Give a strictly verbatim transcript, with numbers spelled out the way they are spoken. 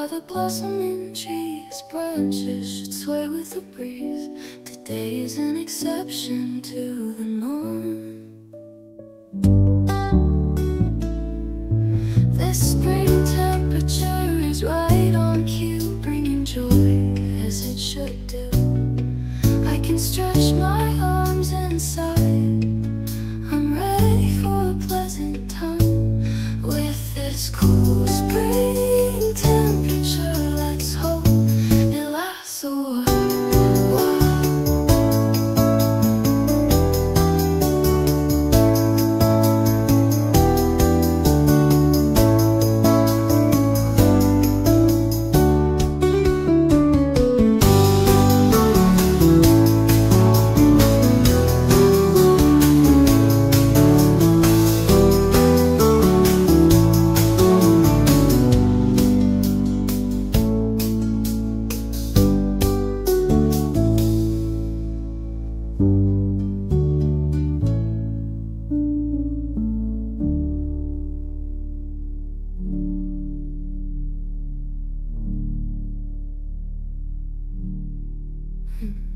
are the blossoming trees, branches should sway with the breeze. Today is an exception to the norm. This spring temperature is right on cue, bringing joy as it should do. I can stretch my arms inside. I'm ready for a pleasant time with this cool spring temperature. Let's hope it lasts a while. Hmm.